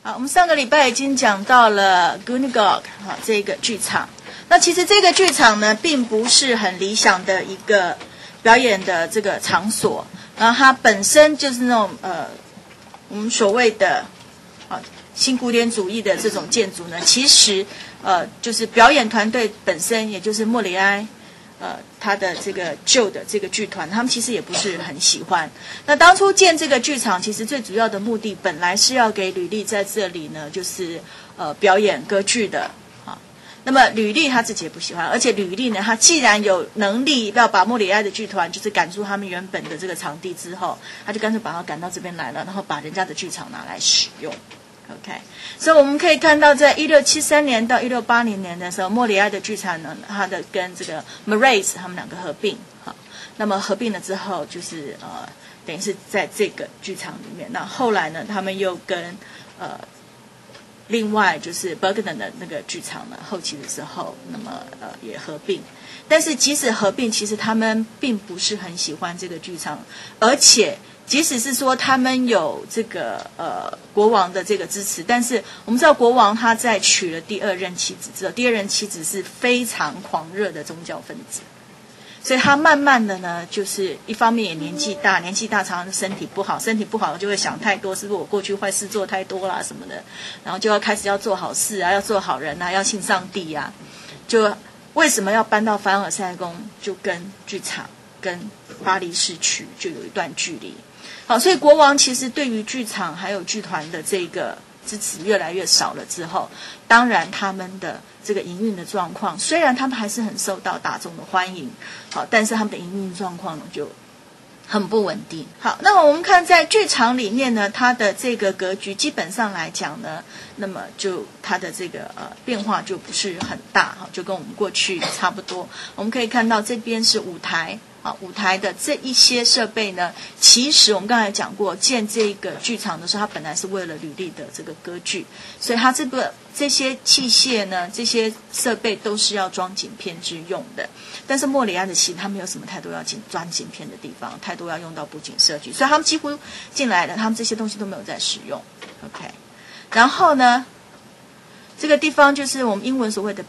好，我们上个礼拜已经讲到了 Gunagog 这个剧场。那其实这个剧场呢，并不是很理想的一个表演的这个场所，然后它本身就是那种我们所谓的新古典主义的这种建筑呢，其实就是表演团队本身，也就是莫里埃他的这个旧的这个剧团，他们其实也不是很喜欢。那当初建这个剧场，其实最主要的目的本来是要给吕丽在这里呢，就是表演歌剧的啊。那么吕丽他自己也不喜欢，而且吕丽呢，他既然有能力要把莫里埃的剧团就是赶出他们原本的这个场地之后，他就干脆把他赶到这边来了，然后把人家的剧场拿来使用。OK， 所以我们可以看到，在1673年到1680年的时候，莫里埃的剧场呢，它的跟这个 Marais 他们两个合并，好，那么合并了之后，就是等于是在这个剧场里面。那后来呢，他们又跟另外就是 Bergman 的那个剧场呢，后期的时候，那么也合并。但是即使合并，其实他们并不是很喜欢这个剧场，而且即使是说他们有这个国王的这个支持，但是我们知道国王他在娶了第二任妻子之后，第二任妻子是非常狂热的宗教分子，所以他慢慢的呢，就是一方面也年纪大常常身体不好就会想太多，是不是我过去坏事做太多啦什么的，然后就要开始要做好事啊，要做好人啊，要信上帝啊，就为什么要搬到凡尔赛宫，就跟剧场跟巴黎市区就有一段距离。好，所以国王其实对于剧场还有剧团的这个支持越来越少了之后，当然他们的这个营运的状况，虽然他们还是很受到大众的欢迎，好，但是他们的营运状况呢就很不稳定。好，那我们看在剧场里面呢，它的这个格局基本上来讲呢，那么就它的这个变化就不是很大，就跟我们过去差不多。我们可以看到这边是舞台。舞台的这一些设备呢，其实我们刚才讲过，建这个剧场的时候，它本来是为了吕丽的这个歌剧，所以它这些器械呢，这些设备都是要装景片之用的。但是莫里埃的其实他没有什么太多要装景片的地方，太多要用到布景设计，所以他们几乎进来了，他们这些东西都没有在使用。OK， 然后呢，这个地方就是我们英文所谓的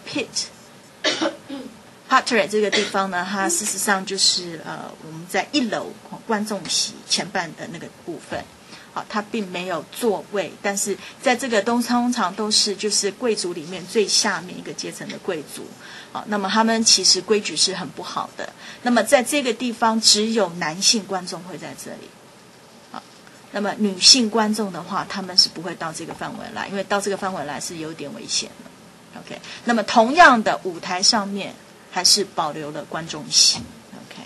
pit。Parterre 这个地方呢，它事实上就是我们在1楼观众席前半的那个部分，好，它并没有座位，但是在这个通常都是就是贵族里面最下面一个阶层的贵族，好，那么他们其实规矩是很不好的，那么在这个地方只有男性观众会在这里，好，那么女性观众的话，他们是不会到这个范围来，因为到这个范围来是有点危险的。OK， 那么同样的舞台上面还是保留了观众席。 OK，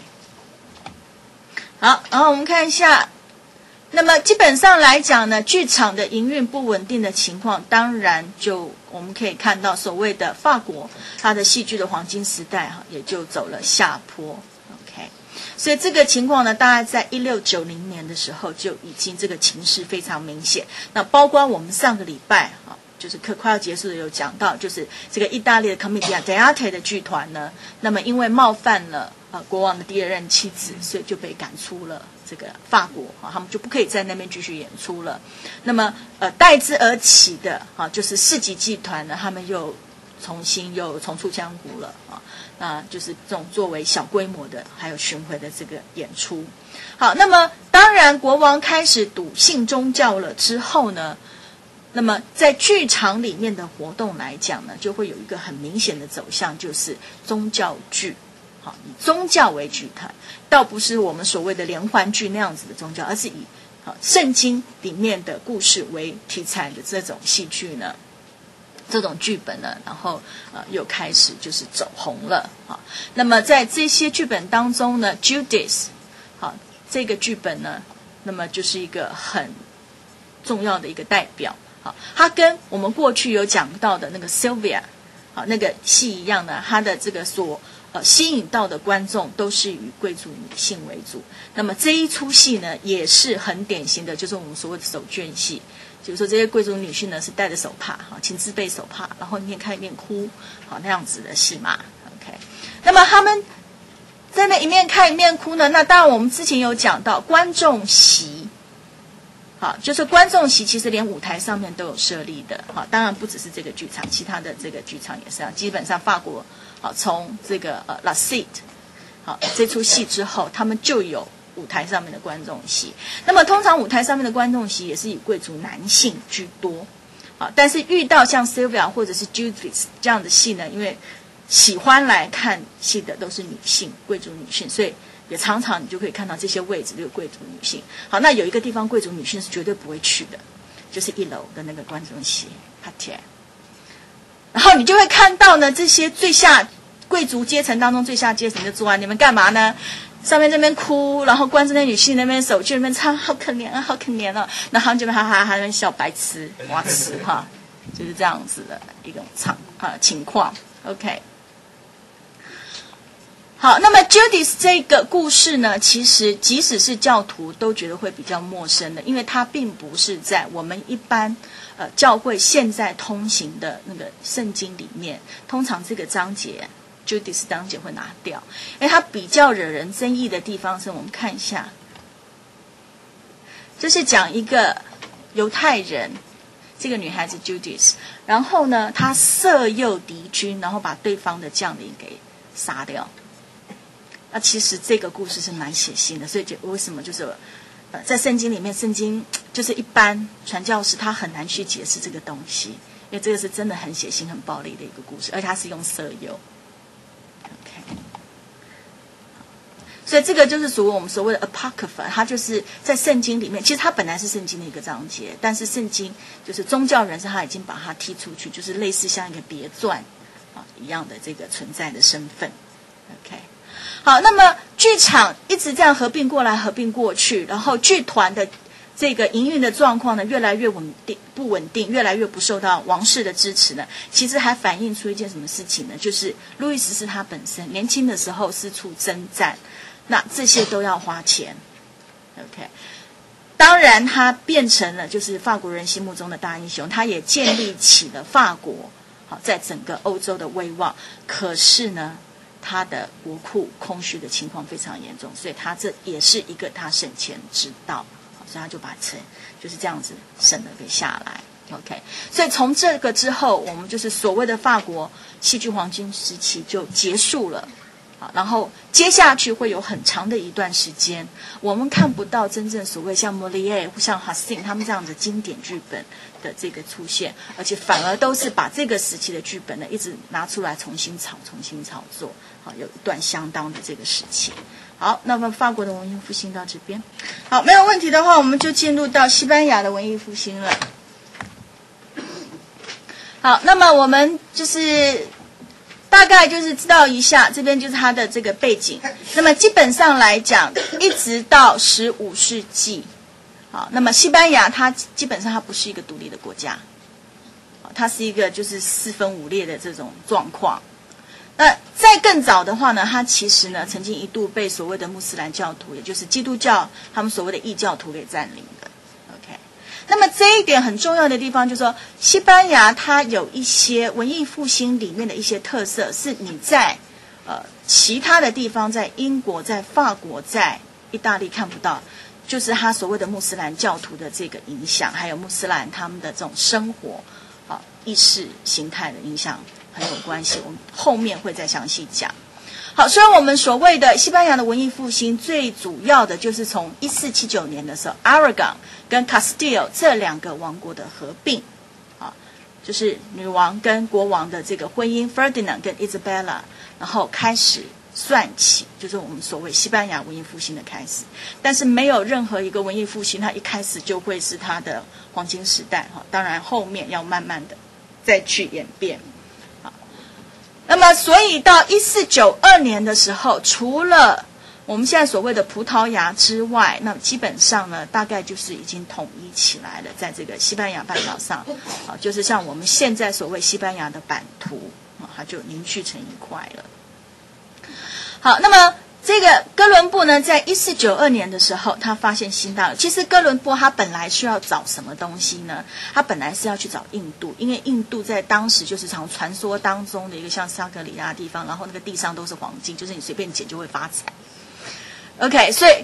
好，然后我们看一下，那么基本上来讲呢，剧场的营运不稳定的情况，当然就我们可以看到所谓的法国它的戏剧的黄金时代也就走了下坡。 OK， 所以这个情况呢，大概在1690年的时候就已经这个情势非常明显。那包括我们上个礼拜就是课快要结束的有讲到，就是这个意大利的 Commedia dell'arte 的剧团呢，那么因为冒犯了国王的第二任妻子，所以就被赶出了这个法国，他们就不可以在那边继续演出了。那么代之而起的就是市集剧团呢，他们又重出江湖了那就是这种作为小规模的还有巡回的这个演出。好，那么当然国王开始笃信宗教了之后呢，那么在剧场里面的活动来讲呢，就会有一个很明显的走向，就是宗教剧，好，以宗教为剧团，倒不是我们所谓的连环剧那样子的宗教，而是以圣经里面的故事为题材的这种戏剧呢，这种剧本呢，然后又开始就是走红了。那么在这些剧本当中呢 ，Judas 这个剧本呢，那么就是一个很重要的一个代表。它跟我们过去有讲到的那个 Sylvia 那个戏一样呢，它的这个所吸引到的观众都是以贵族女性为主。那么这一出戏呢，也是很典型的，就是我们所谓的手绢戏，就是说这些贵族女性呢是带着手帕，请自备手帕，然后一面看一面哭，那样子的戏码。OK， 那么他们在那一面看一面哭呢，那当然我们之前有讲到观众席。 好，就是观众席其实连舞台上面都有设立的。好，当然不只是这个剧场，其他的这个剧场也是这样。基本上法国好从这个La Cite 好这出戏之后，他们就有舞台上面的观众席。那么通常舞台上面的观众席也是以贵族男性居多。好，但是遇到像 Sylvia 或者是 Judith 这样的戏呢，因为喜欢来看戏的都是女性，贵族女性，所以也常常你就可以看到这些位置都有贵族女性。好，那有一个地方贵族女性是绝对不会去的，就是1楼的那个观众席 parterre。然后你就会看到呢，这些最下贵族阶层当中最下阶层就坐在你们干嘛呢？上面那边哭，然后观众那女性那边手去那边唱，好可怜啊，好可怜啊，然后这边哈哈哈那边笑白痴花痴哈，就是这样子的一种情况。OK。好，那么 Judith 这个故事呢，其实即使是教徒都觉得会比较陌生的，因为它并不是在我们一般教会现在通行的那个圣经里面，通常这个章节 Judith 章节会拿掉，因为它比较惹人争议的地方是，我们看一下，这是讲一个犹太人，这个女孩子 Judith， 然后呢，她色诱敌军，然后把对方的将领给杀掉。那其实这个故事是蛮血腥的，所以为什么就是在圣经里面，圣经就是一般传教士他很难去解释这个东西，因为这个是真的很血腥、很暴力的一个故事，而且它是用色诱。OK， 所以这个就是属于我们所谓的 apocrypha， 它就是在圣经里面，其实它本来是圣经的一个章节，但是圣经就是宗教人士他已经把它踢出去，就是类似像一个别传一样的这个存在的身份。OK。好，那么剧场一直这样合并过来合并过去，然后剧团的这个营运的状况呢越来越不稳定，越来越不受到王室的支持呢，其实还反映出一件什么事情呢？就是路易十四他本身年轻的时候四处征战，那这些都要花钱。OK， 当然他变成了就是法国人心目中的大英雄，他也建立起了法国好在整个欧洲的威望。可是呢，他的国库空虚的情况非常严重，所以他这也是一个他省钱之道，所以他就把钱就是这样子省了给下来。OK， 所以从这个之后，我们就是所谓的法国戏剧黄金时期就结束了。然后接下去会有很长的一段时间，我们看不到真正所谓像莫里耶、像哈斯汀他们这样的经典剧本的这个出现，而且反而都是把这个时期的剧本呢一直拿出来重新炒作。好，有一段相当的这个时期。好，那么法国的文艺复兴到这边，好，没有问题的话，我们就进入到西班牙的文艺复兴了。好，那么我们就是大概就是知道一下，这边就是它的这个背景。那么基本上来讲，一直到15世纪，好，那么西班牙它基本上它不是一个独立的国家，它是一个就是四分五裂的这种状况。那在更早的话呢，它其实呢曾经一度被所谓的穆斯兰教徒，也就是基督教他们所谓的异教徒给占领的。OK， 那么这一点很重要的地方就是说，西班牙它有一些文艺复兴里面的一些特色，是你在其他的地方，在英国、在法国、在意大利看不到，就是它所谓的穆斯兰教徒的这个影响，还有穆斯兰他们的这种生活意识形态的影响很有关系，我们后面会再详细讲。好，所以我们所谓的西班牙的文艺复兴，最主要的就是从1479年的时候 ，Aragon 跟 Castile 这两个王国的合并，就是女王跟国王的这个婚姻 ，Ferdinand 跟 Isabella， 然后开始算起，就是我们所谓西班牙文艺复兴的开始。但是没有任何一个文艺复兴，它一开始就会是它的黄金时代，当然后面要慢慢的再去演变。那么所以到1492年的时候，除了我们现在所谓的葡萄牙之外，那基本上呢大概就是已经统一起来了，在这个西班牙半岛上，就是像我们现在所谓西班牙的版图，它就凝聚成一块了。好，那么这个哥伦布呢，在1492年的时候，他发现新大陆。其实哥伦布他本来是要找什么东西呢？他本来是要去找印度，因为印度在当时就是从传说当中的一个像沙格里亚的地方，然后那个地上都是黄金，就是你随便捡就会发财。OK， 所以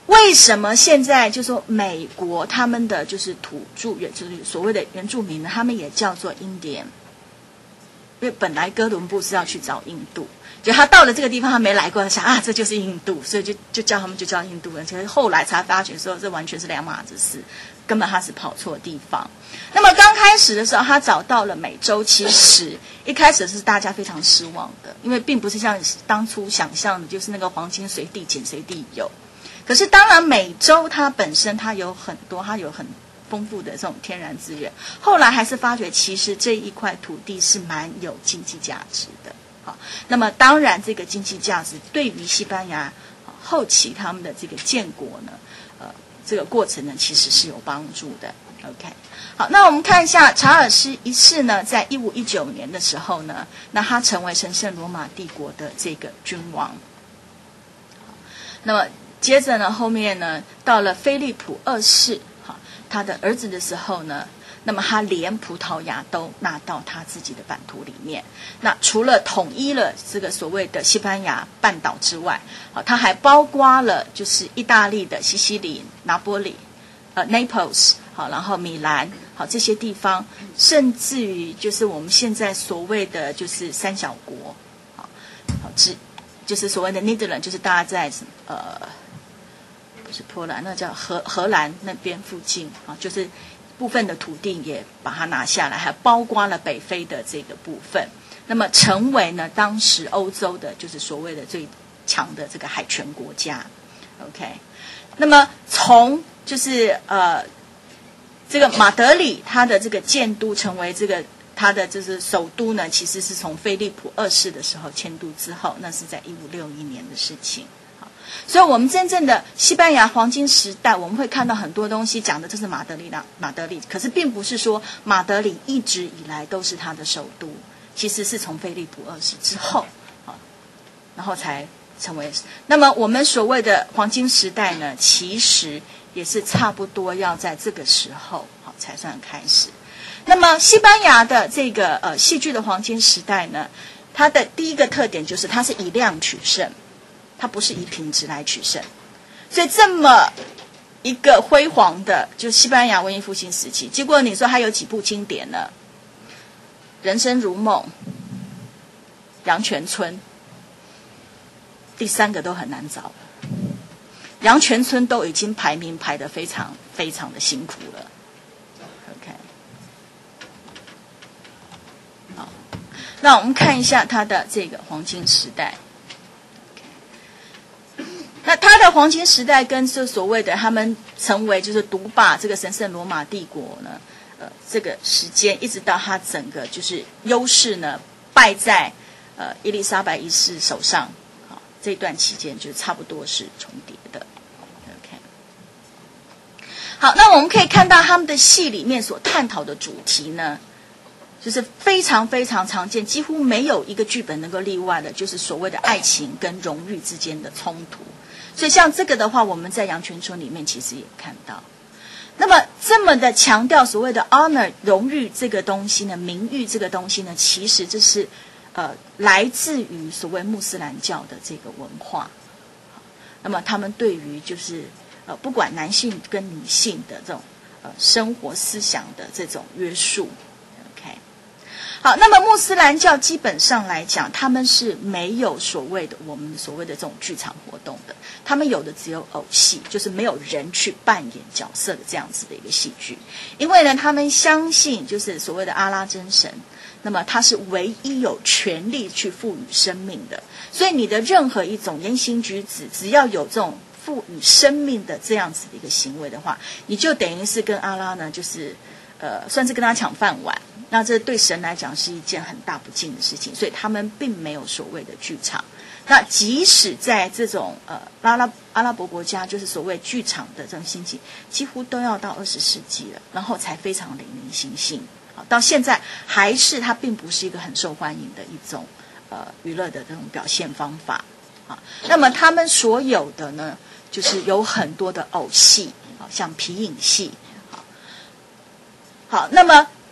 为什么现在就说美国他们的就是土著，就是所谓的原住民呢，他们也叫做印第安？因为本来哥伦布是要去找印度，就他到了这个地方，他没来过，他想啊，这就是印度，所以就叫他们就叫印度人。其实后来才发觉说，这完全是两码子事，根本他是跑错地方。那么刚开始的时候，他找到了美洲，其实一开始是大家非常失望的，因为并不是像当初想象的，就是那个黄金随地捡随地有。可是当然，美洲它本身它有很丰富的这种天然资源，后来还是发觉其实这一块土地是蛮有经济价值的。好，那么当然这个经济价值对于西班牙后期他们的这个建国呢，这个过程呢其实是有帮助的。OK， 好，那我们看一下查尔斯一世呢，在1519年的时候呢，那他成为神圣罗马帝国的这个君王。那么接着呢，后面呢，到了菲利普二世，他的儿子的时候呢，那么他连葡萄牙都纳到他自己的版图里面。那除了统一了这个所谓的西班牙半岛之外，他还包括了就是意大利的西西里、拿波里、Naples， 好，然后米兰，好，这些地方，甚至于就是我们现在所谓的就是三小国，好，就是所谓的 Netherlands， 就是大家在不是波兰，那叫荷兰那边附近啊，就是部分的土地也把它拿下来，还包括了北非的这个部分，那么成为呢当时欧洲的就是所谓的最强的这个海权国家。OK， 那么从就是这个马德里它的这个建都成为这个它的就是首都呢，其实是从菲利普二世的时候迁都之后，那是在1561年的事情。所以我们真正的西班牙黄金时代，我们会看到很多东西讲的这是马德里，可是并不是说马德里一直以来都是它的首都，其实是从菲利普二世之后，然后才成为。那么我们所谓的黄金时代呢，其实也是差不多要在这个时候才算开始。那么西班牙的这个戏剧的黄金时代呢，它的第一个特点就是它是以量取胜，它不是以品质来取胜。所以这么一个辉煌的就西班牙文艺复兴时期，结果你说它有几部经典呢？人生如梦、阳泉村，第三个都很难找了。阳泉村都已经排名排得非常非常的辛苦了。OK， 好，那我们看一下它的这个黄金时代。那它的黄金时代跟这所谓的他们成为就是独霸这个神圣罗马帝国呢，这个时间一直到它整个就是优势呢败在伊丽莎白一世手上，这段期间就差不多是重叠的。OK， 好，那我们可以看到他们的戏里面所探讨的主题呢，就是非常非常常见，几乎没有一个剧本能够例外的，就是所谓的爱情跟荣誉之间的冲突。所以像这个的话，我们在阳泉村里面其实也看到。那么这么的强调所谓的 honor 荣誉这个东西呢，名誉这个东西呢，其实这是来自于所谓穆斯兰教的这个文化。那么他们对于就是不管男性跟女性的这种生活思想的这种约束。好，那么穆斯兰教基本上来讲，他们是没有所谓的我们所谓的这种剧场活动的，他们有的只有偶戏，就是没有人去扮演角色的这样子的一个戏剧。因为呢，他们相信就是所谓的阿拉真神，那么他是唯一有权利去赋予生命的，所以你的任何一种言行举止，只要有这种赋予生命的这样子的一个行为的话，你就等于是跟阿拉呢，就是算是跟他抢饭碗。那这对神来讲是一件很大不敬的事情，所以他们并没有所谓的剧场。那即使在这种阿拉伯国家，就是所谓剧场的这种兴起，几乎都要到20世纪了，然后才非常零零星星。到现在还是它并不是一个很受欢迎的一种娱乐的这种表现方法。那么他们所有的呢，就是有很多的偶戏，像皮影戏。好，那么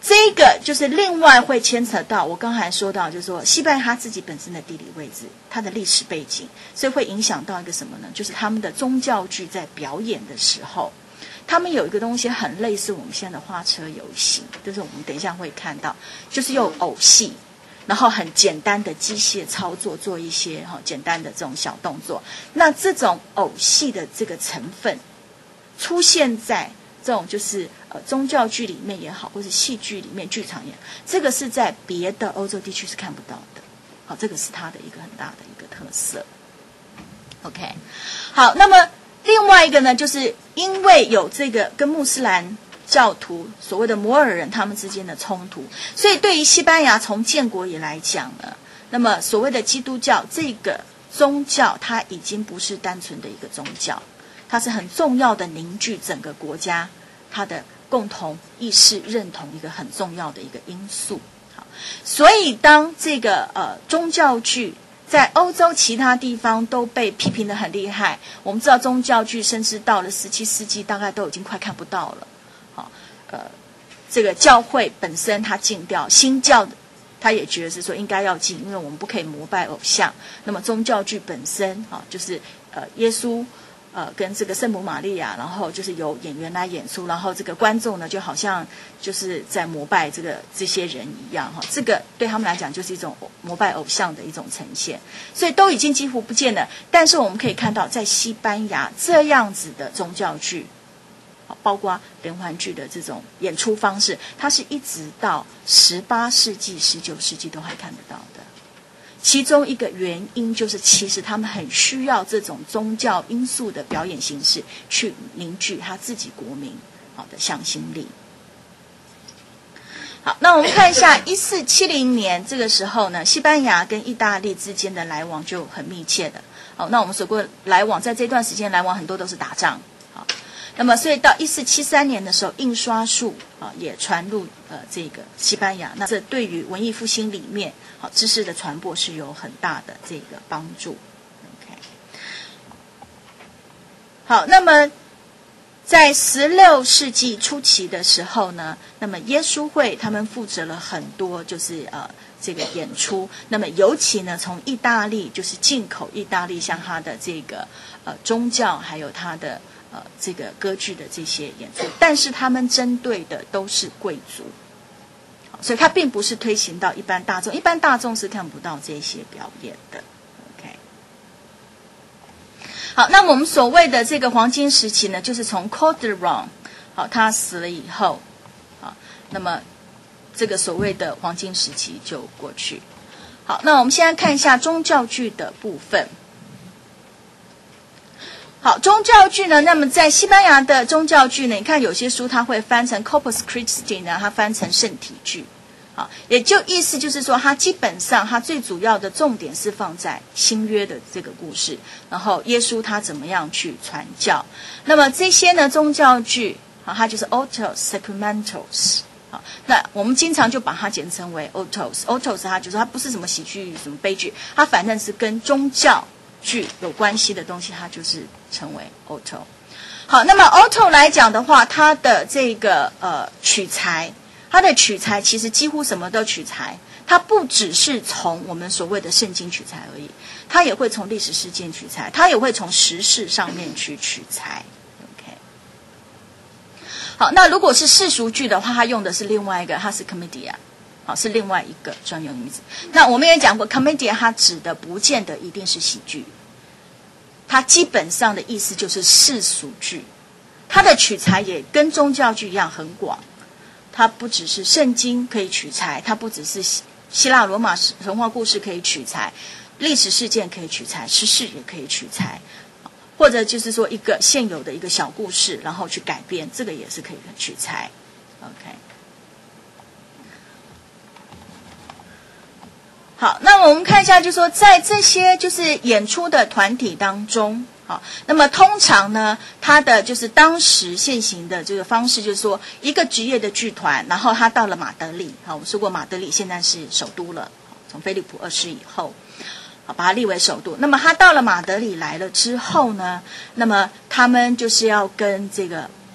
这个就是另外会牵扯到我刚才说到，就是说西班牙它自己本身的地理位置，它的历史背景，所以会影响到一个什么呢？就是他们的宗教剧在表演的时候，他们有一个东西很类似我们现在的花车游戏，就是我们等一下会看到，就是用偶戏，然后很简单的机械操作，做一些简单的这种小动作。那这种偶戏的这个成分出现在这种就是宗教剧里面也好，或是戏剧里面、剧场也好，这个是在别的欧洲地区是看不到的。好，这个是它的一个很大的一个特色。OK， 好，那么另外一个呢，就是因为有这个跟穆斯林教徒所谓的摩尔人他们之间的冲突，所以对于西班牙从建国以来讲呢，那么所谓的基督教这个宗教，它已经不是单纯的一个宗教，它是很重要的凝聚整个国家它的共同意识认同一个很重要的一个因素。好，所以当这个宗教剧在欧洲其他地方都被批评得很厉害，我们知道宗教剧甚至到了17世纪大概都已经快看不到了。好，这个教会本身它禁掉，新教他也觉得是说应该要禁，因为我们不可以膜拜偶像。那么宗教剧本身就是耶稣跟这个圣母玛利亚，然后就是由演员来演出，然后这个观众呢就好像就是在膜拜这些人一样这个对他们来讲就是一种膜拜偶像的一种呈现，所以都已经几乎不见了。但是我们可以看到，在西班牙这样子的宗教剧，包括连环剧的这种演出方式，它是一直到18世纪、19世纪都还看得到的。其中一个原因就是，其实他们很需要这种宗教因素的表演形式，去凝聚他自己国民的向心力。好，那我们看一下1470年这个时候呢，西班牙跟意大利之间的来往就很密切的。好，那我们说过来往，在这段时间来往很多都是打仗。好，那么所以到1473年的时候，印刷术也传入这个西班牙，那这对于文艺复兴里面知识的传播是有很大的这个帮助。OK， 好，那么在16世纪初期的时候呢，那么耶稣会他们负责了很多就是这个演出，那么尤其呢从意大利就是进口意大利像他的这个宗教还有他的这个歌剧的这些演出，但是他们针对的都是贵族，所以它并不是推行到一般大众，一般大众是看不到这些表演的。OK， 好，那我们所谓的这个黄金时期呢，就是从 Calderon 他死了以后，那么这个所谓的黄金时期就过去。好，那我们现在看一下宗教剧的部分。好，宗教剧呢，那么在西班牙的宗教剧呢，你看有些书它会翻成 Corpus Christi 呢，它翻成圣体剧。好，也就意思就是说，它基本上它最主要的重点是放在新约的这个故事，然后耶稣他怎么样去传教。那么这些呢宗教剧它就是 autos sacramentals。好，那我们经常就把它简称为 autos。autos 它就是它不是什么喜剧什么悲剧，它反正是跟宗教剧有关系的东西，它就是称为 auto。 好，那么 auto 来讲的话，它的这个取材，它的取材其实几乎什么都取材，它不只是从我们所谓的圣经取材而已，它也会从历史事件取材，它也会从时事上面去取材。 OK， 好，那如果是世俗剧的话，它用的是另外一个，它是 commedia，好，是另外一个专用名字。那我们也讲过 commedia 它指的不见得一定是喜剧，它基本上的意思就是世俗剧，它的取材也跟宗教剧一样很广，它不只是圣经可以取材，它不只是希腊罗马神话故事可以取材，历史事件可以取材，时事也可以取材，或者就是说一个现有的一个小故事然后去改编，这个也是可以取材。 OK，好，那我们看一下，就是说在这些就是演出的团体当中，好，那么通常呢，它的就是当时现行的这个方式，就是说一个职业的剧团，然后他到了马德里，好，我说过马德里现在是首都了，从菲利普2世以后，好，把它立为首都。那么他到了马德里来了之后呢，那么他们就是要跟这个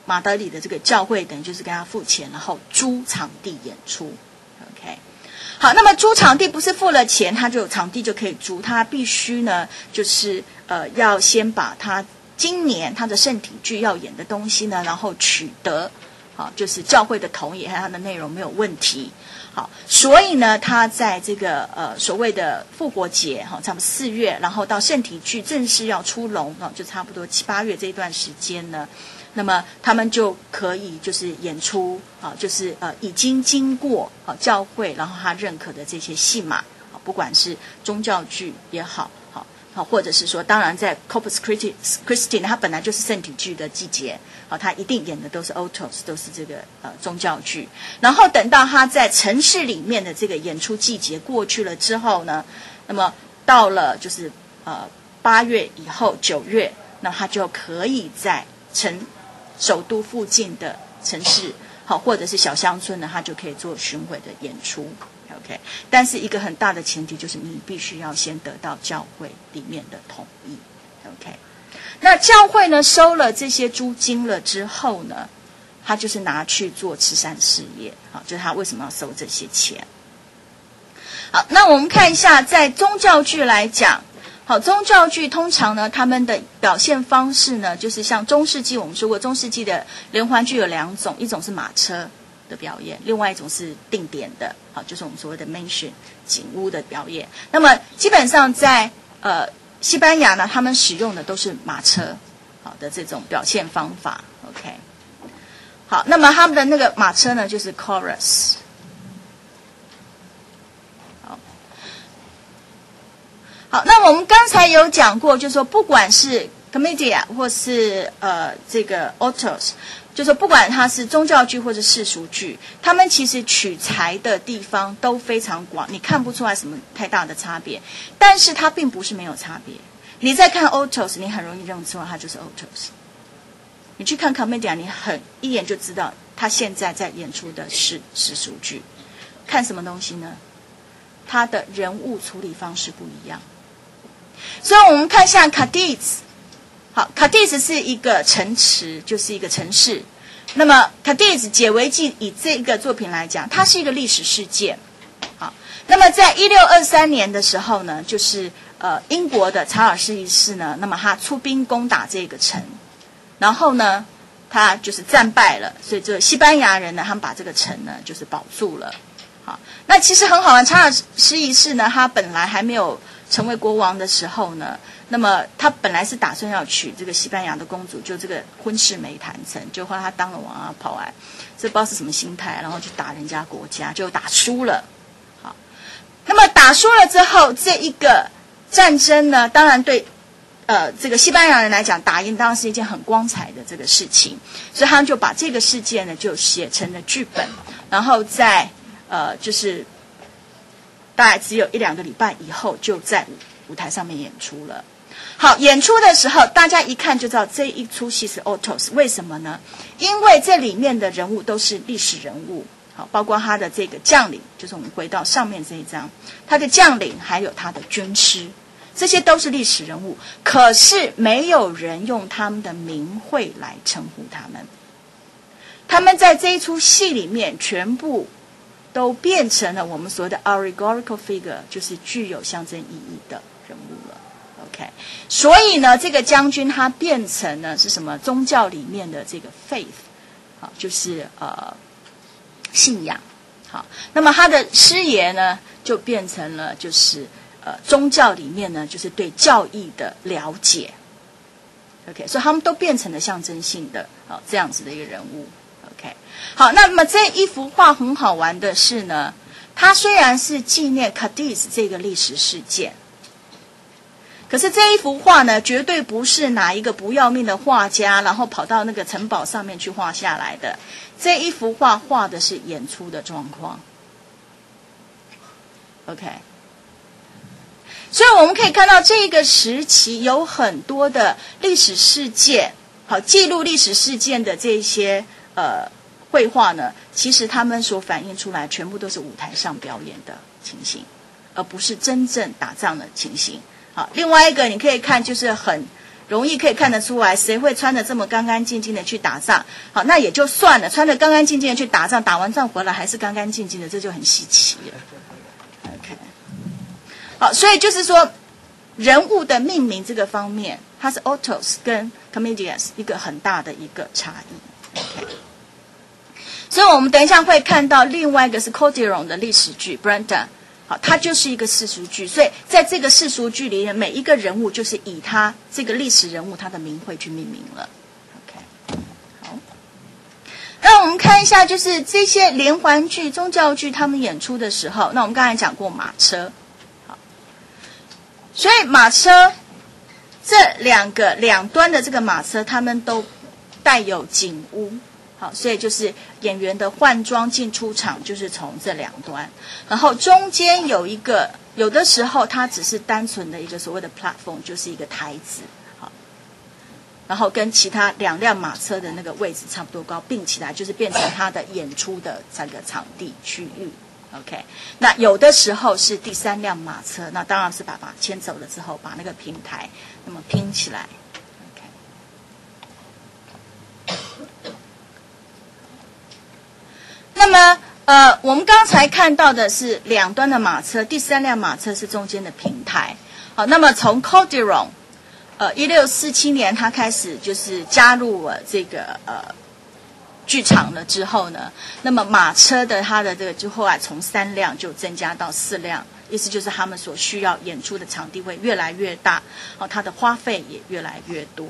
马德里的这个教会等于就是跟他付钱，然后租场地演出。OK， 好，那么租场地不是付了钱，他就场地就可以租，他必须呢就是要先把他今年他的圣体剧要演的东西呢，然后取得好就是教会的同意，还有他的内容没有问题。好，所以呢，他在这个所谓的复活节哈，差不多4月，然后到圣体剧正式要出笼啊，就差不多7、8月这一段时间呢，那么他们就可以就是演出啊，就是已经经过教会然后他认可的这些戏码啊，不管是宗教剧也好。好，或者是说，当然在 Corpus Christi 它本来就是圣体剧的季节，好，它一定演的都是 autos， 都是这个宗教剧。然后等到它在城市里面的这个演出季节过去了之后呢，那么到了就是8月以后9月，那它就可以在首都附近的城市，好，或者是小乡村呢，它就可以做巡回的演出。OK， 但是一个很大的前提就是你必须要先得到教会里面的同意。OK， 那教会呢收了这些租金了之后呢，他就是拿去做慈善事业。好，就是他为什么要收这些钱。好，那我们看一下，在宗教剧来讲，好，宗教剧通常呢，他们的表现方式呢，就是像中世纪，我们说过，中世纪的连环剧有2种，一种是马车的表演，另外一种是定点的，好，就是我们所谓的 mansion 景屋的表演。那么基本上在西班牙呢，他们使用的都是马车好的这种表现方法。OK， 好，那么他们的那个马车呢，就是 chorus。好，那我们刚才有讲过，就是说不管是 commedia 或是这个 autos， 就是说不管它是宗教剧或者世俗剧，他们其实取材的地方都非常广，你看不出来什么太大的差别。但是它并不是没有差别。你在看 autos， 你很容易认出来它就是 autos。你去看 commedia， 你一眼就知道他现在在演出的是世俗剧。看什么东西呢？他的人物处理方式不一样。所以我们看像 Cadiz， 好 ，Cadiz 是一个城池，就是一个城市。那么 Cadiz 解围记以这个作品来讲，它是一个历史事件。好，那么在1623年的时候呢，就是英国的查尔斯一世呢，那么他出兵攻打这个城，然后呢，他就是战败了，所以这西班牙人呢，他们把这个城呢就是保住了。好，那其实很好玩，查尔斯一世呢，他本来还没有成为国王的时候呢，那么他本来是打算要娶这个西班牙的公主，就这个婚事没谈成，就后来他当了王啊，跑来，这不知道是什么心态，然后去打人家国家，就打输了。好，那么打输了之后，这一个战争呢，当然对这个西班牙人来讲，打赢当然是一件很光彩的这个事情，所以他们就把这个事件呢就写成了剧本，然后在就是大概只有1-2个礼拜以后，就在舞台上面演出了。好，演出的时候，大家一看就知道这一出戏是 autos， 为什么呢？因为这里面的人物都是历史人物，好，包括他的这个将领，就是我们回到上面这一章，他的将领还有他的军师，这些都是历史人物，可是没有人用他们的名讳来称呼他们。他们在这一出戏里面全部都变成了我们所谓的 allegorical figure， 就是具有象征意义的人物了。OK， 所以呢，这个将军他变成了是什么？宗教里面的这个 faith， 好，就是信仰。好，那么他的师爷呢，就变成了就是宗教里面呢，就是对教义的了解。OK， 所以他们都变成了象征性的这样子的一个人物。OK， 好，那么这一幅画很好玩的是呢，它虽然是纪念 Cadiz 这个历史事件，可是这一幅画呢，绝对不是哪一个不要命的画家，然后跑到那个城堡上面去画下来的。这一幅画画的是演出的状况。OK， 所以我们可以看到这个时期有很多的历史事件，好，记录历史事件的这些绘画呢，其实他们所反映出来全部都是舞台上表演的情形，而不是真正打仗的情形。好，另外一个你可以看就是很容易可以看得出来，谁会穿得这么干干净净的去打仗？好，那也就算了，穿得干干净净的去打仗，打完仗回来还是干干净净的，这就很稀奇了。OK， 好，所以就是说人物的命名这个方面，它是 autos 跟 comedians 一个很大的一个差异。OK， 所以我们等一下会看到另外一个是 Calderon 的历史剧 Brenda。好，它就是一个世俗剧，所以在这个世俗剧里面，每一个人物就是以他这个历史人物他的名讳去命名了。OK， 好，那我们看一下，就是这些连环剧、宗教剧他们演出的时候，那我们刚才讲过马车，好，所以马车这两端的这个马车，他们都带有景屋。好，所以就是演员的换装进出场就是从这两端，然后中间有一个，有的时候它只是单纯的一个所谓的 platform， 就是一个台子，好，然后跟其他两辆马车的那个位置差不多高，并起来就是变成它的演出的这个场地区域。OK， 那有的时候是第三辆马车，那当然是把牵走了之后，把那个平台那么拼起来。那么，我们刚才看到的是两端的马车，第三辆马车是中间的平台。好，那么从 Calderon， 1647年他开始就是加入了这个剧场了之后呢，那么马车的它的这个就后来从3辆就增加到4辆，意思就是他们所需要演出的场地会越来越大，它的花费也越来越多。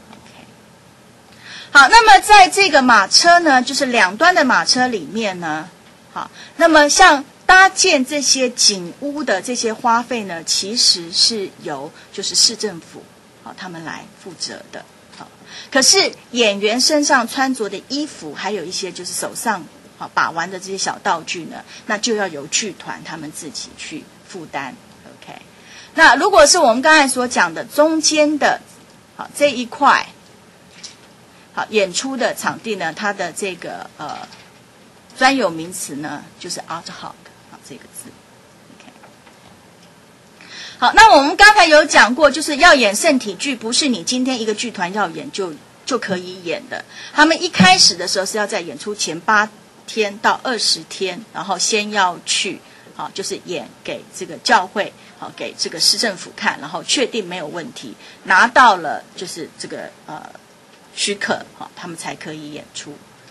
好，那么在这个马车呢，就是两端的马车里面呢，好，那么像搭建这些景屋的这些花费呢，其实是由就是市政府好他们来负责的。好，可是演员身上穿着的衣服，还有一些就是手上好把玩的这些小道具呢，那就要由剧团他们自己去负担。OK， 那如果是我们刚才所讲的中间的好这一块。好，演出的场地呢，它的这个专有名词呢，就是 art hall， 好这个字。OK， 好，那我们刚才有讲过，就是要演圣体剧，不是你今天一个剧团要演就可以演的。他们一开始的时候是要在演出前8天到20天，然后先要去，好，就是演给这个教会，好，给这个市政府看，然后确定没有问题，拿到了就是这个许可，他们才可以演出。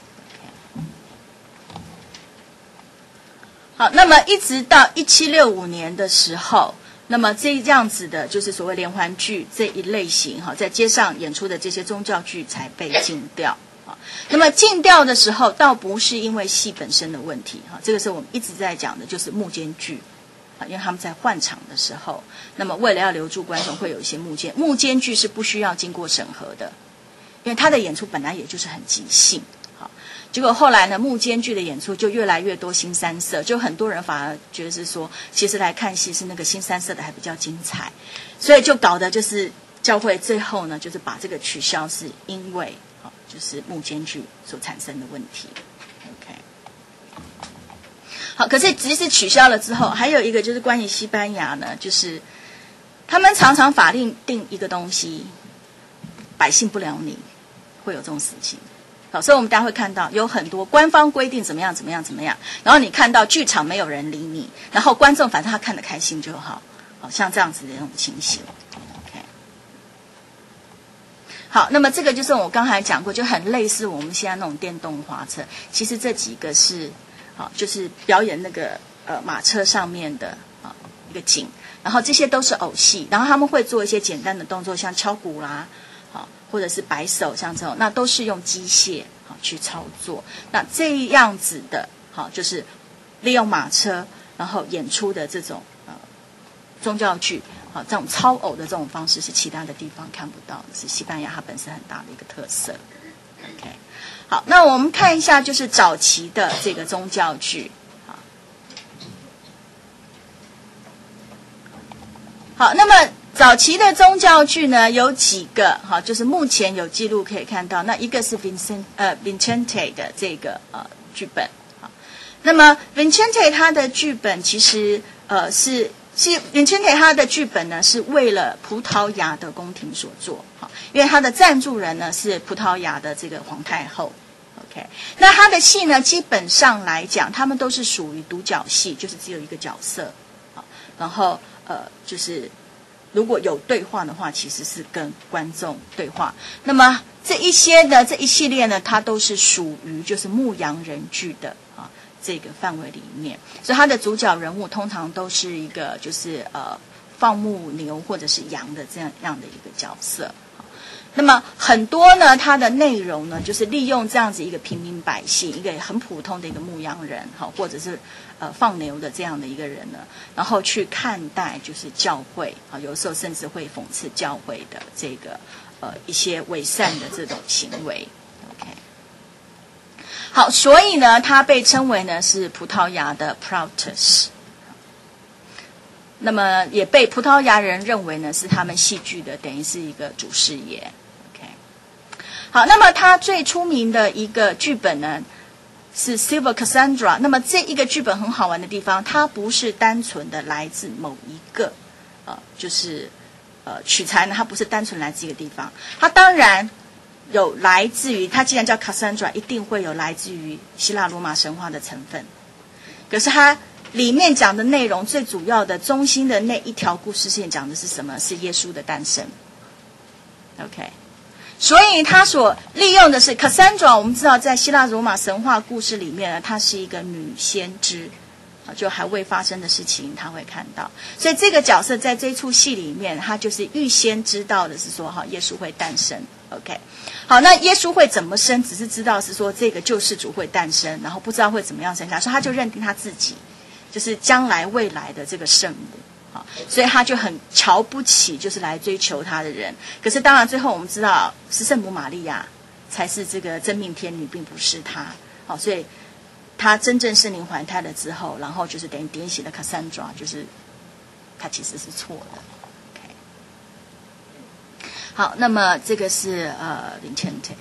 好，那么一直到1765年的时候，那么这样子的就是所谓连环剧这一类型在街上演出的这些宗教剧才被禁掉。那么禁掉的时候，倒不是因为戏本身的问题，这个是我们一直在讲的，就是幕间剧。因为他们在换场的时候，那么为了要留住观众，会有一些幕间剧是不需要经过审核的。因为他的演出本来也就是很即兴，好，结果后来呢，幕间剧的演出就越来越多新三色，就很多人反而觉得是说，其实来看戏是那个新三色的还比较精彩，所以就搞得就是教会最后呢，就是把这个取消，是因为就是幕间剧所产生的问题。OK， 好，可是即使取消了之后，还有一个就是关于西班牙呢，就是他们常常法令定一个东西，百姓不了你。会有这种事情，好，所以我们大家会看到有很多官方规定怎么样，然后你看到剧场没有人理你，然后观众反正他看得开心就好，好像这样子的那种情形。OK， 好，那么这个就是我刚才讲过，就很类似我们现在那种电动滑车。其实这几个是，就是表演那个马车上面的一个景，然后这些都是偶戏，然后他们会做一些简单的动作，像敲鼓啦。或者是摆手，像这种，那都是用机械去操作。那这样子的，就是利用马车，然后演出的这种宗教剧，这种超偶的这种方式是其他的地方看不到的，是西班牙它本身很大的一个特色。OK， 好，那我们看一下就是早期的这个宗教剧。好，那么。早期的宗教剧呢，有几个就是目前有记录可以看到。那一个是 Vincente 的这个剧本。那么 Vincente 他的剧本其实是 Vincente 他的剧本呢是为了葡萄牙的宫廷所做。 因为他的赞助人呢是葡萄牙的这个皇太后。OK， 那他的戏呢，基本上来讲，他们都是属于独角戏，就是只有一个角色，然后就是如果有对话的话，其实是跟观众对话。那么这一些呢，这一系列呢，它都是属于就是牧羊人剧的这个范围里面，所以它的主角人物通常都是一个就是放牧牛或者是羊的这样的一个角色。那么很多呢，它的内容呢，就是利用这样子一个平民百姓，一个很普通的一个牧羊人，或者是放牛的这样的一个人呢，然后去看待就是教会有时候甚至会讽刺教会的这个一些伪善的这种行为。OK， 好，所以呢，它被称为呢是葡萄牙的 Plautus。那么也被葡萄牙人认为呢是他们戏剧的等于是一个主事业。OK， 好，那么他最出名的一个剧本呢是 Silver Cassandra。那么这一个剧本很好玩的地方，它不是单纯的来自某一个就是取材呢，它不是单纯来自一个地方，它当然有来自于，它既然叫 Cassandra， 一定会有来自于希腊罗马神话的成分，可是它里面讲的内容最主要的中心的那一条故事线讲的是什么？是耶稣的诞生。OK， 所以他所利用的是 Cassandra。我们知道，在希腊罗马神话故事里面呢，她是一个女先知，就还未发生的事情她会看到。所以这个角色在这出戏里面，她就是预先知道的是说，耶稣会诞生。OK， 好，那耶稣会怎么生？只是知道是说这个救世主会诞生，然后不知道会怎么样生下，所以他就认定他自己就是将来未来的这个圣母，所以他就很瞧不起就是来追求他的人。可是当然最后我们知道是圣母玛利亚才是这个真命天女，并不是他。所以他真正圣灵怀胎了之后，然后就是等于点醒了 Cassandra， 就是他其实是错的。OK， 好，那么这个是Vincente。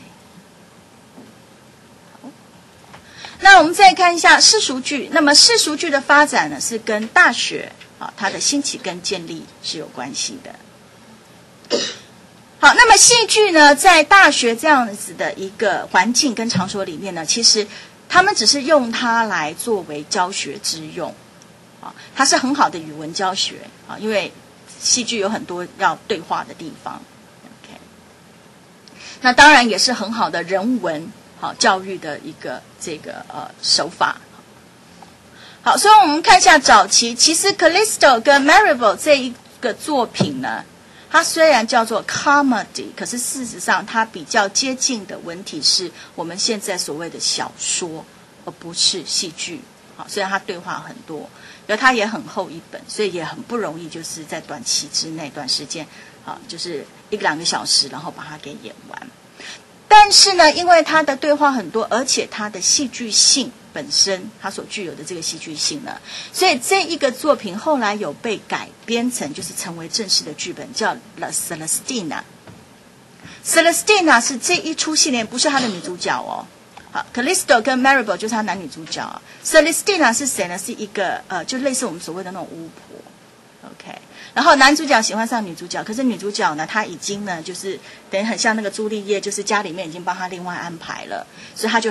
那我们再看一下世俗剧。那么世俗剧的发展呢，是跟大学它的兴起跟建立是有关系的。好，那么戏剧呢，在大学这样子的一个环境跟场所里面呢，其实他们只是用它来作为教学之用它是很好的语文教学因为戏剧有很多要对话的地方。OK， 那当然也是很好的人文教育的一个这个手法。好，所以我们看一下早期，其实 Callisto 跟 Maribel 这一个作品呢，它虽然叫做 comedy， 可是事实上它比较接近的文体是我们现在所谓的小说，而不是戏剧。好，虽然它对话很多，而它也很厚一本，所以也很不容易，就是在短期之内、短时间就是1-2个小时，然后把它给演完。但是呢，因为它的对话很多，而且它的戏剧性本身，它所具有的这个戏剧性呢，所以这一个作品后来有被改编成，就是成为正式的剧本，叫 La Celestina。Celestina 是这一出戏里面不是她的女主角好 ，Callisto 跟 Maribel 就是她男女主角Celestina 是谁呢？是一个就类似我们所谓的那种巫婆。OK。然后男主角喜欢上女主角，可是女主角呢，她已经呢，就是等于很像那个朱丽叶，就是家里面已经帮她另外安排了，所以她就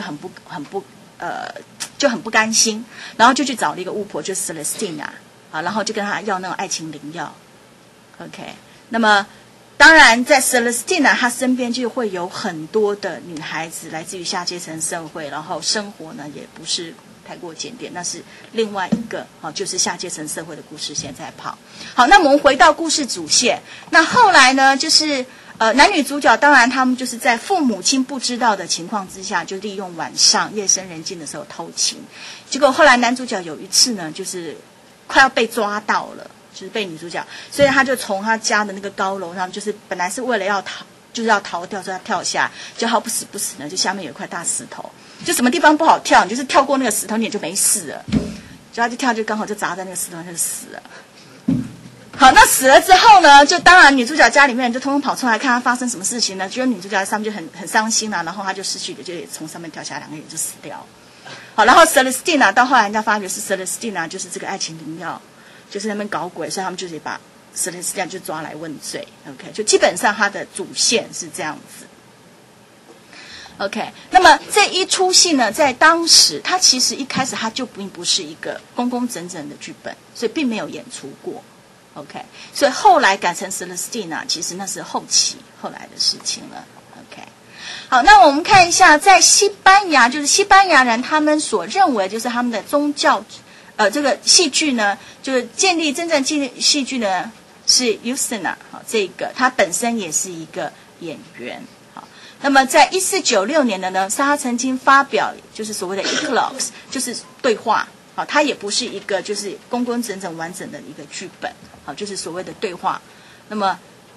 就很不甘心，然后就去找了一个巫婆，就是 Celestina 然后就跟她要那种爱情灵药。OK， 那么当然在 Celestina 她身边就会有很多的女孩子来自于下阶层社会，然后生活呢也不是太过检点，那是另外一个就是下阶层社会的故事线在跑。好，那我们回到故事主线。那后来呢，就是男女主角当然他们就是在父母亲不知道的情况之下，就利用晚上夜深人静的时候偷情。结果后来男主角有一次呢，就是快要被抓到了，就是被女主角，所以他就从他家的那个高楼上，就是本来是为了要逃掉，所以他跳下，就好不死不死呢，就下面有一块大石头。就什么地方不好跳，你就是跳过那个石头，你也就没事了。就他就跳，就刚好就砸在那个石头上，就死了。好，那死了之后呢，就当然女主角家里面人就通通跑出来看她发生什么事情呢？就女主角在上面就很伤心然后她就失去了，就从上面跳下来，2个人就死掉。好，然后 Celestina 到后来人家发觉是 Celestina 就是这个爱情灵药，就是那边搞鬼，所以他们就是把 Celestina 就抓来问罪 ，OK， 就基本上他的主线是这样子。OK， 那么这一出戏呢，在当时，它其实一开始它就并不是一个工工整整的剧本，所以并没有演出过。OK， 所以后来改成 Celestina， 其实那是后来的事情了。OK， 好，那我们看一下，在西班牙，就是西班牙人他们所认为就是他们的宗教，这个戏剧呢，就是真正建立戏剧呢是 Usina， 好，这个他本身也是一个演员。那么在1496年的呢，他曾经发表就是所谓的 Eclogues， 就是对话，好，它也不是一个就是工工整整完整的一个剧本，好，就是所谓的对话。那么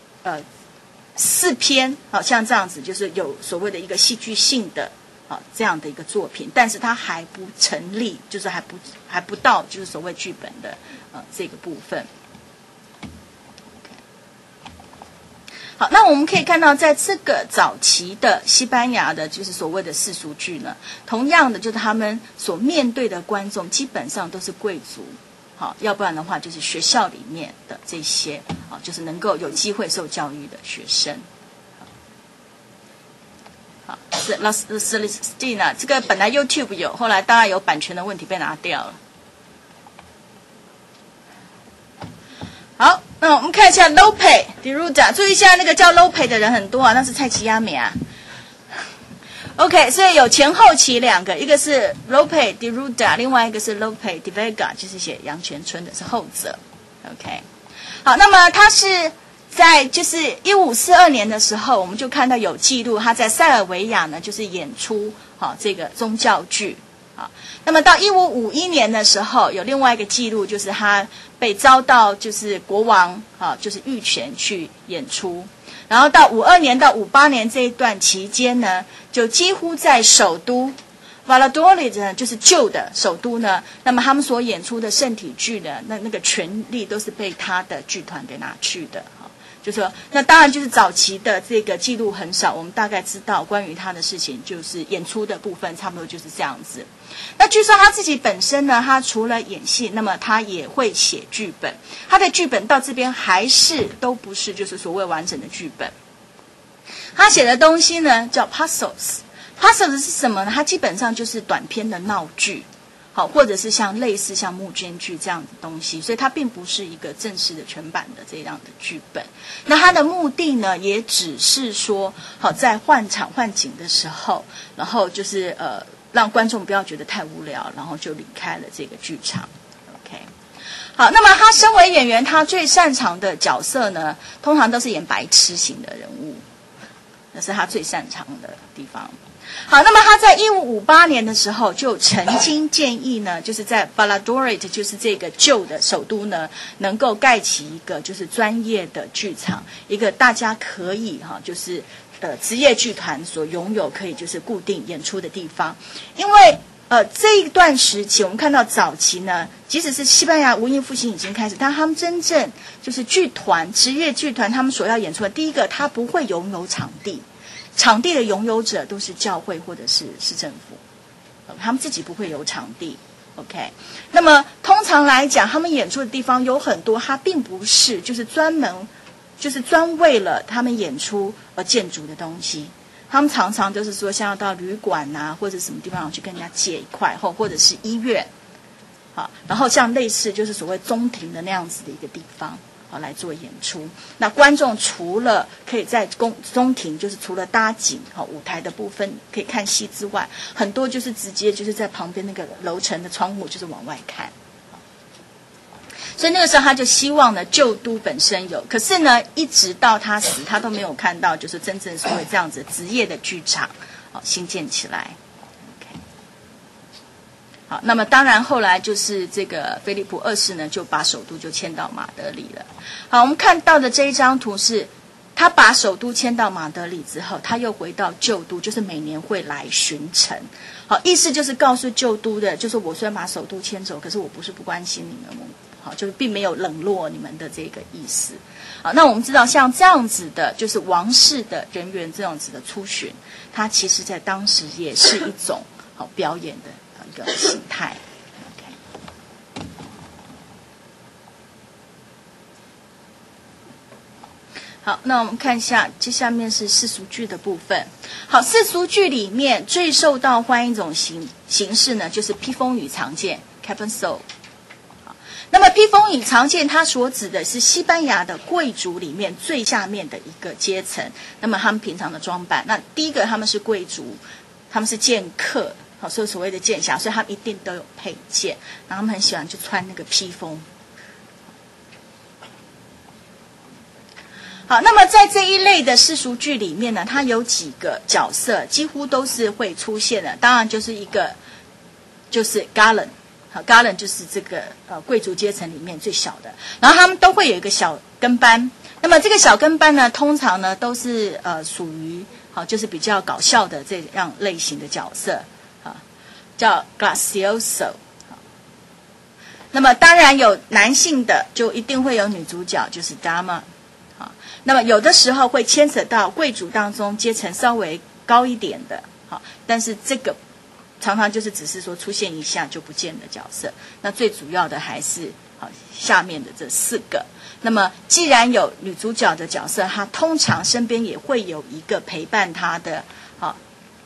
4篇，好像这样子，就是有所谓的一个戏剧性的这样的一个作品，但是它还不成立，就是还不到就是所谓剧本的这个部分。好，那我们可以看到，在这个早期的西班牙的，就是所谓的世俗剧呢，同样的，就是他们所面对的观众基本上都是贵族，好，要不然的话就是学校里面的这些，就是能够有机会受教育的学生。好，是 La Celestina， 这个本来 YouTube 有，后来当然有版权的问题被拿掉了。好，那我们看一下 Lope de Ruda， 注意一下那个叫 Lope 的人很多啊，那是蔡奇亚美啊。OK， 所以有前后期两个，一个是 Lope de Ruda， 另外一个是 Lope de Vega， 就是写杨泉春的是后者。OK， 好，那么他是在就是1542年的时候，我们就看到有记录，他在塞尔维亚呢就是演出这个宗教剧。好，那么到1551年的时候，有另外一个记录，就是他被遭到就是国王就是御前去演出，然后到52年到58年这一段期间呢，就几乎在首都 Valladolid 呢，就是旧的首都呢，那么他们所演出的圣体剧呢，那个权力都是被他的剧团给拿去的。就是说，那当然就是早期的这个记录很少，我们大概知道关于他的事情，就是演出的部分差不多就是这样子。那据说他自己本身呢，他除了演戏，那么他也会写剧本。他的剧本到这边还是都不是就是所谓完整的剧本。他写的东西呢叫 puzzles。puzzles 是什么呢？它基本上就是短篇的闹剧。好，或者是类似像幕间剧这样的东西，所以它并不是一个正式的全版的这样的剧本。那它的目的呢，也只是说，好在换场换景的时候，然后就是让观众不要觉得太无聊，然后就离开了这个剧场。OK， 好，那么他身为演员，他最擅长的角色呢，通常都是演白痴型的人物，那是他最擅长的地方。好，那么他在1558年的时候就曾经建议呢，就是在 Valladolid， 就是这个旧的首都呢，能够盖起一个就是专业的剧场，一个大家可以就是职业剧团所拥有可以就是固定演出的地方。因为这一段时期我们看到早期呢，即使是西班牙文艺复兴已经开始，但他们真正就是剧团职业剧团他们所要演出的，第一个他不会拥有场地。场地的拥有者都是教会或者是市政府，他们自己不会有场地。OK， 那么通常来讲，他们演出的地方有很多，它并不是就是专为了他们演出而建筑的东西。他们常常就是说，像要到旅馆啊，或者什么地方去跟人家借一块，或者是医院，好，然后像类似就是所谓中庭的那样子的一个地方。来做演出，那观众除了可以在中庭，就是除了搭景舞台的部分可以看戏之外，很多就是直接就是在旁边那个楼层的窗户就是往外看。所以那个时候他就希望呢，旧都本身有，可是呢，一直到他死，他都没有看到就是真正所谓这样子职业的剧场新建起来。好，那么当然后来就是这个菲利普2世呢，就把首都就迁到马德里了。好，我们看到的这一张图是他把首都迁到马德里之后，他又回到旧都，就是每年会来巡城。好，意思就是告诉旧都的，就是我虽然把首都迁走，可是我不是不关心你们，好，就是并没有冷落你们的这个意思。好，那我们知道像这样子的，就是王室的人员这样子的出巡，它其实在当时也是一种好表演的一个形态。 好，那我们看一下，接下面是世俗剧的部分。好，世俗剧里面最受到欢迎一种形式呢，就是披风与长剑 （Capenso）。那么披风与长剑，它所指的是西班牙的贵族里面最下面的一个阶层。那么他们平常的装扮，那第一个他们是贵族，他们是剑客，好，所谓的剑侠，所以他们一定都有佩剑，然后他们很喜欢去穿那个披风。好，那么在这一类的世俗剧里面呢，它有几个角色几乎都是会出现的，当然就是一个就是 Gallant， 好 ，Gallant 就是这个贵族阶层里面最小的，然后他们都会有一个小跟班，那么这个小跟班呢，通常呢都是属于好就是比较搞笑的这样类型的角色啊，叫 Gracioso。那么当然有男性的，就一定会有女主角，就是 Dama。那么有的时候会牵扯到贵族当中阶层稍微高一点的，好，但是这个常常就是只是说出现一下就不见的角色。那最主要的还是好下面的这4个。那么既然有女主角的角色，她通常身边也会有一个陪伴她的好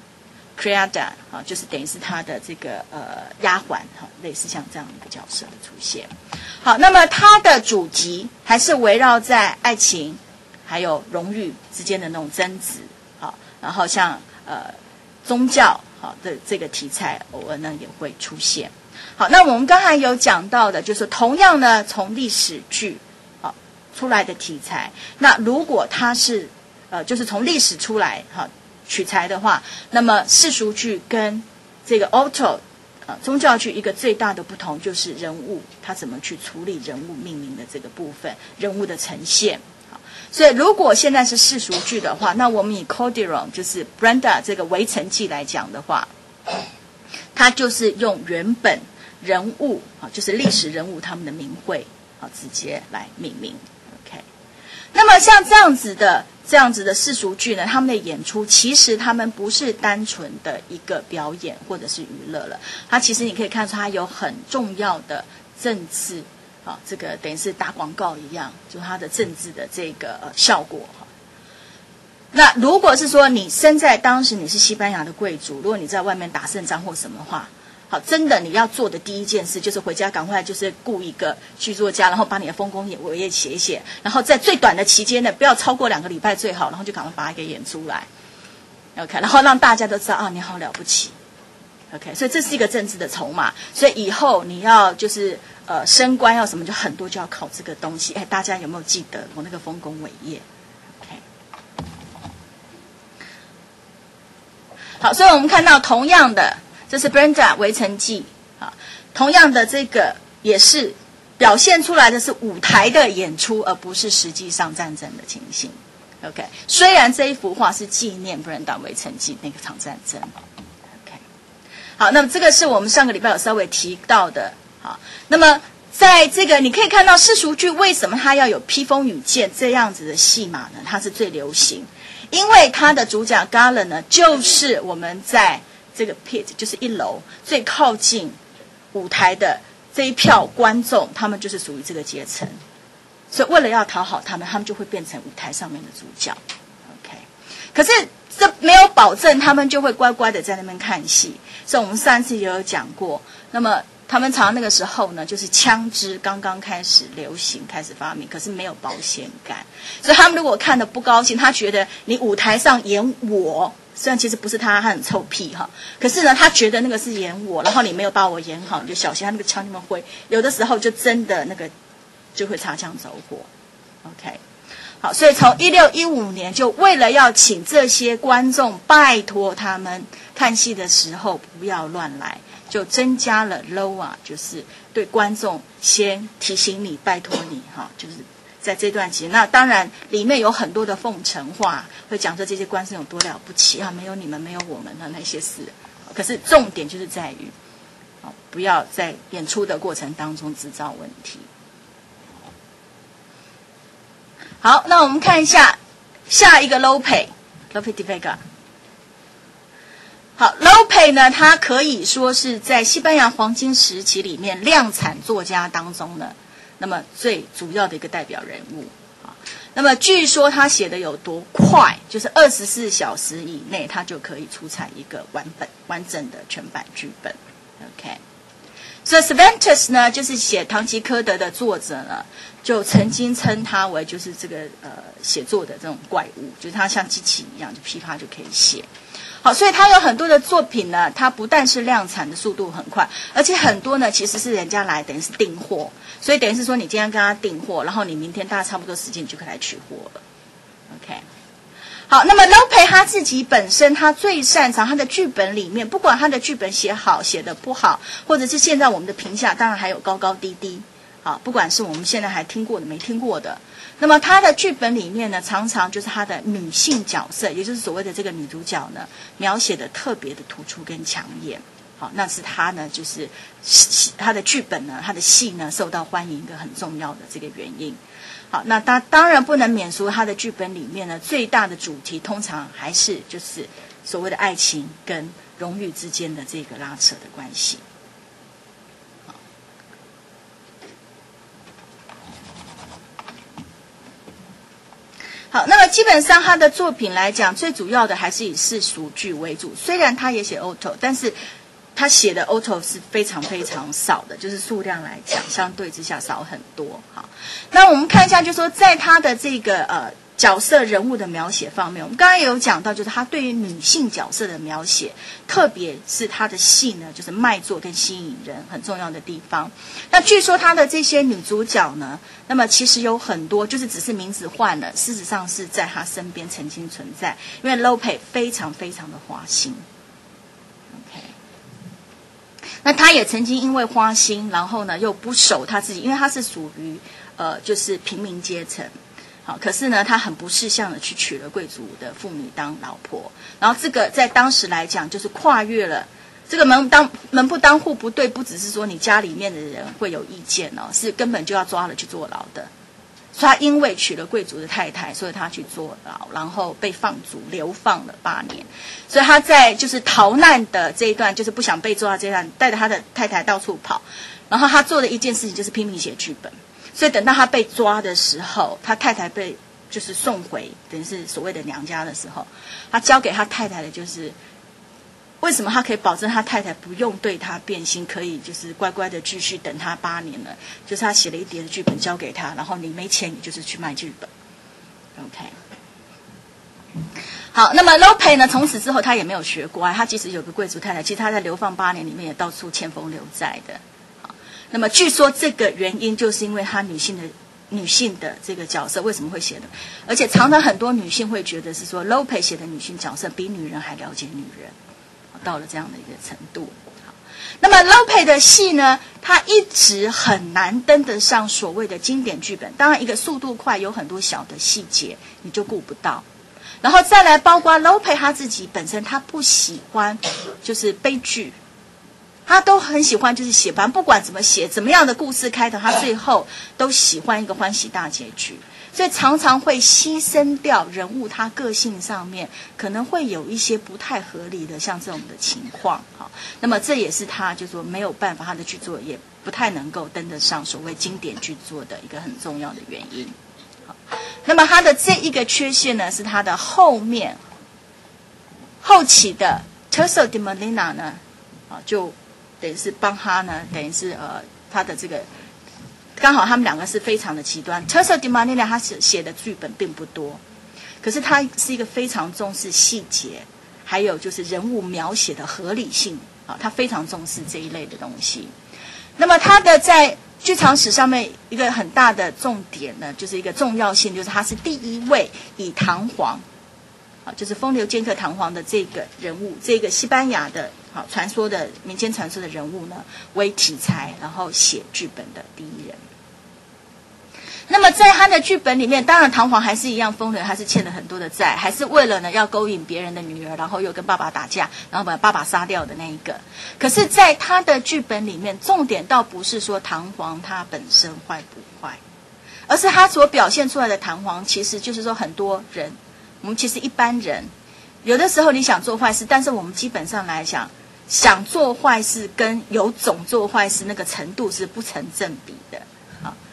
criada， 好，就是等于是她的这个丫鬟，好，类似像这样一个角色的出现。好，那么它的主题还是围绕在爱情还有荣誉之间的那种争执，好，然后像宗教好的这个题材偶尔呢也会出现。好，那我们刚才有讲到的，就是同样呢从历史剧好出来的题材，那如果它是就是从历史出来好取材的话，那么世俗剧跟这个 auto宗教剧一个最大的不同就是人物他怎么去处理人物命名的这个部分，人物的呈现。所以如果现在是世俗剧的话，那我们以 Calderon 就是 Brenda 这个围城记来讲的话，它就是用原本人物就是历史人物他们的名讳直接来命名。 OK， 那么像这样子的世俗剧呢，他们的演出其实他们不是单纯的一个表演或者是娱乐了，它其实你可以看出它有很重要的政治这个等于是打广告一样，就是它的政治的这个效果。那如果是说你身在当时你是西班牙的贵族，如果你在外面打胜仗或什么话，好，真的你要做的第一件事就是回家赶快就是雇一个剧作家，然后把你的丰功伟业写一写，然后在最短的期间呢，不要超过2个礼拜最好，然后就赶快把它给演出来。OK， 然后让大家都知道啊，你好了不起。OK， 所以这是一个政治的筹码，所以以后你要就是升官要什么，就很多就要靠这个东西。哎，大家有没有记得我那个丰功伟业 ？OK， 好，所以我们看到同样的，这是 Brenda 围城记啊，同样的这个也是表现出来的是舞台的演出，而不是实际上战争的情形。OK， 虽然这一幅画是纪念 Brenda 围城记那个场战争。好，那么这个是我们上个礼拜有稍微提到的。好，那么在这个你可以看到世俗剧为什么它要有披风与剑这样子的戏码呢？它是最流行，因为它的主角 Gallant 呢，就是我们在这个 pit 就是1楼最靠近舞台的这一票观众，他们就是属于这个阶层，所以为了要讨好他们，他们就会变成舞台上面的主角。OK， 可是这没有保证他们就会乖乖的在那边看戏。所以我们上次也有讲过，那么他们常常那个时候呢，就是枪支刚刚开始流行，开始发明，可是没有保险感，所以他们如果看得不高兴，他觉得你舞台上演我，虽然其实不是他很臭屁哈，可是呢，他觉得那个是演我，然后你没有把我演好，你就小心他那个枪你们会有的时候就真的那个就会擦枪走火。OK， 好，所以从1615年就为了要请这些观众，拜托他们看戏的时候不要乱来，就增加了 loa， 就是对观众先提醒你，拜托你哈，就是在这段期间，那当然里面有很多的奉承话，会讲说这些观众有多了不起啊，没有你们，没有我们的那些事。可是重点就是在于，不要在演出的过程当中制造问题。好，那我们看一下下一个 Lope de Vega。好 ，Lope 呢，他可以说是在西班牙黄金时期里面量产作家当中呢，那么最主要的一个代表人物。 那么据说他写的有多快，就是24小时以内他就可以出产一个完整的全版剧本。OK， 所以 Cervantes 呢，就是写《堂吉诃德》的作者呢，就曾经称他为就是这个写作的这种怪物，就是他像机器一样，就噼啪就可以写。好，所以他有很多的作品呢，他不但是量产的速度很快，而且很多呢其实是人家来等于是订货，所以等于是说你今天跟他订货，然后你明天大概差不多时间你就可以来取货了。OK， 好，那么 Lope 他自己本身他最擅长他的剧本里面，不管他的剧本写好写的不好，或者是现在我们的评价，当然还有高高低低。好，不管是我们现在还听过的没听过的，那么他的剧本里面呢，常常就是他的女性角色，也就是所谓的这个女主角呢，描写的特别的突出跟抢眼。好，那是他呢，就是他的剧本呢，他的戏呢受到欢迎一个很重要的这个原因。好，那他当然不能免俗，他的剧本里面呢，最大的主题通常还是就是所谓的爱情跟荣誉之间的这个拉扯的关系。好，那么基本上他的作品来讲，最主要的还是以世俗剧为主。虽然他也写 auto， 但是他写的 auto 是非常非常少的，就是数量来讲，相对之下少很多。好，那我们看一下，就是说在他的这个角色人物的描写方面，我们刚刚也有讲到，就是他对于女性角色的描写，特别是他的戏呢，就是卖座跟吸引人很重要的地方。那据说他的这些女主角呢，那么其实有很多就是只是名字换了，事实上是在他身边曾经存在，因为 Lope 非常非常的花心。OK， 那他也曾经因为花心，然后呢又不守他自己，因为他是属于就是平民阶层。好，可是呢，他很不识相的去娶了贵族的妇女当老婆，然后这个在当时来讲，就是跨越了这个门不当户不对，不只是说你家里面的人会有意见哦，是根本就要抓了去坐牢的。所以他因为娶了贵族的太太，所以他去坐牢，然后被放逐流放了8年。所以他在就是逃难的这一段，就是不想被抓这一段，带着他的太太到处跑，然后他做的一件事情就是拼命写剧本。所以等到他被抓的时候，他太太被就是送回等于是所谓的娘家的时候，他交给他太太的就是为什么他可以保证他太太不用对他变心，可以就是乖乖的继续等他8年了，就是他写了一叠的剧本交给他，然后你没钱你就是去卖剧本。 OK， 好，那么 Lope 呢，从此之後他也没有学乖，他即使有个贵族太太，其实他在流放8年里面也到处欠风流债的。那么据说这个原因就是因为他女性的这个角色为什么会写的，而且常常很多女性会觉得是说 Lope 写的女性角色比女人还了解女人，到了这样的一个程度。那么 Lope 的戏呢，他一直很难登得上所谓的经典剧本，当然一个速度快，有很多小的细节你就顾不到，然后再来包括 Lope 他自己本身他不喜欢就是悲剧，他都很喜欢就是写，反正不管怎么写怎么样的故事开头，他最后都喜欢一个欢喜大结局，所以常常会牺牲掉人物他个性上面可能会有一些不太合理的像这种的情况。好，那么这也是他就说没有办法，他的剧作也不太能够登得上所谓经典剧作的一个很重要的原因。好，那么他的这一个缺陷呢，是他的后期的 Tirso de Molina 呢，就等于是帮他呢，等于是他的这个刚好他们两个是非常的极端。Tirso de Molina 他写的剧本并不多，可是他是一个非常重视细节，还有就是人物描写的合理性啊，他非常重视这一类的东西。那么他的在剧场史上面一个很大的重点呢，就是一个重要性，就是他是第一位以唐璜就是风流剑客唐璜的这个人物，这个西班牙的传说的民间传说的人物呢为题材，然后写剧本的第一人。那么在他的剧本里面，当然唐璜还是一样风流，还是欠了很多的债，还是为了呢要勾引别人的女儿，然后又跟爸爸打架，然后把爸爸杀掉的那一个。可是在他的剧本里面，重点倒不是说唐璜他本身坏不坏，而是他所表现出来的唐璜，其实就是说很多人，我们其实一般人有的时候你想做坏事，但是我们基本上来讲，想做坏事跟有种做坏事那个程度是不成正比的。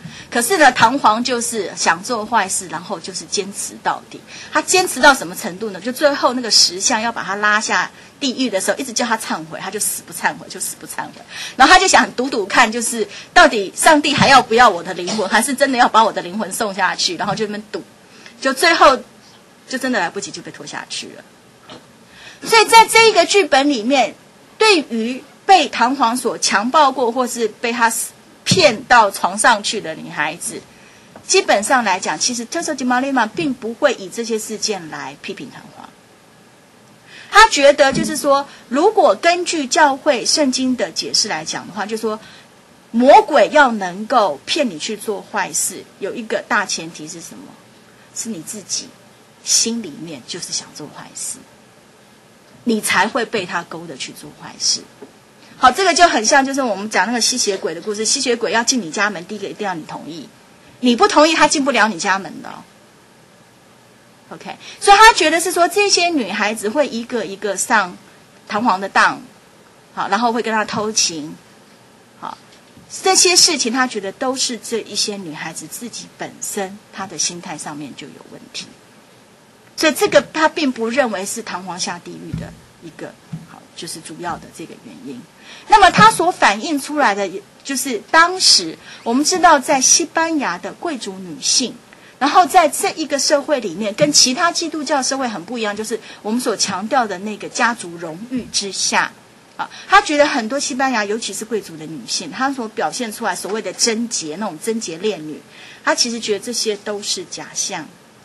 可是呢，唐璜就是想做坏事，然后就是坚持到底。他坚持到什么程度呢？就最后那个石像要把他拉下地狱的时候，一直叫他忏悔，他就死不忏悔，就死不忏悔。然后他就想赌赌看，就是到底上帝还要不要我的灵魂，还是真的要把我的灵魂送下去？然后就那边赌，就最后就真的来不及，就被拖下去了。所以在这一个剧本里面，对于被唐璜所强暴过，或是被他骗到床上去的女孩子，基本上来讲，其实特瑟吉玛利玛并不会以这些事件来批评唐璜。他觉得就是说，如果根据教会圣经的解释来讲的话，就是说魔鬼要能够骗你去做坏事，有一个大前提是什么？是你自己心里面就是想做坏事，你才会被他勾的去做坏事。好，这个就很像就是我们讲那个吸血鬼的故事，吸血鬼要进你家门，第一个一定要你同意，你不同意他进不了你家门的哦。OK， 所以他觉得是说这些女孩子会一个一个上唐璜的当，好，然后会跟他偷情，好，这些事情他觉得都是这一些女孩子自己本身她的心态上面就有问题，所以这个他并不认为是唐璜下地狱的一个好，就是主要的这个原因。那么他所反映出来的就是当时我们知道在西班牙的贵族女性，然后在这一个社会里面跟其他基督教社会很不一样，就是我们所强调的那个家族荣誉之下啊，他觉得很多西班牙尤其是贵族的女性，她所表现出来所谓的贞洁，那种贞洁烈女，她其实觉得这些都是假象，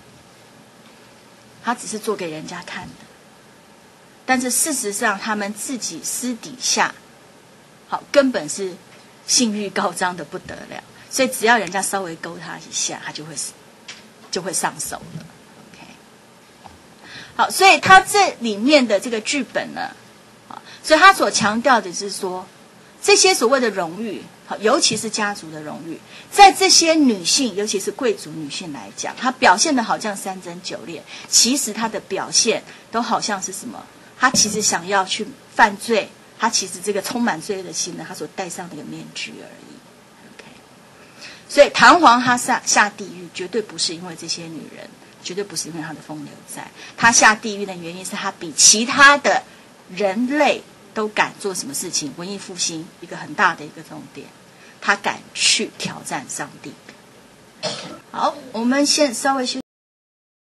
她只是做给人家看的，但是事实上他们自己私底下好根本是性欲高涨的不得了，所以只要人家稍微勾他一下，他就会上手了。 OK， 好，所以他这里面的这个剧本呢，所以他所强调的是说，这些所谓的荣誉，尤其是家族的荣誉，在这些女性尤其是贵族女性来讲，她表现的好像三贞九烈，其实她的表现都好像是什么，她其实想要去犯罪，她其实这个充满罪恶的心呢，她所戴上那个面具而已。 OK， 所以唐璜她下地狱绝对不是因为这些女人，绝对不是因为她的风流债，她下地狱的原因是她比其他的人类都敢做什么事情？文艺复兴一个很大的一个重点，他敢去挑战上帝。好，我们先稍微休息。